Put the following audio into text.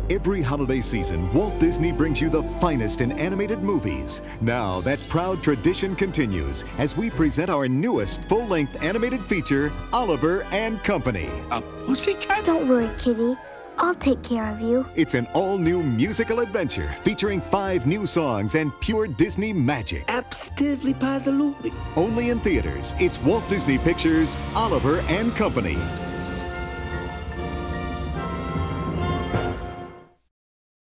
Every holiday season, Walt Disney brings you the finest in animated movies. Now, that proud tradition continues as we present our newest full-length animated feature, Oliver and Company. A pussycat? Don't worry, Kitty. I'll take care of you. It's an all-new musical adventure featuring 5 new songs and pure Disney magic. Absolutely, positively. Only in theaters, it's Walt Disney Pictures' Oliver and Company.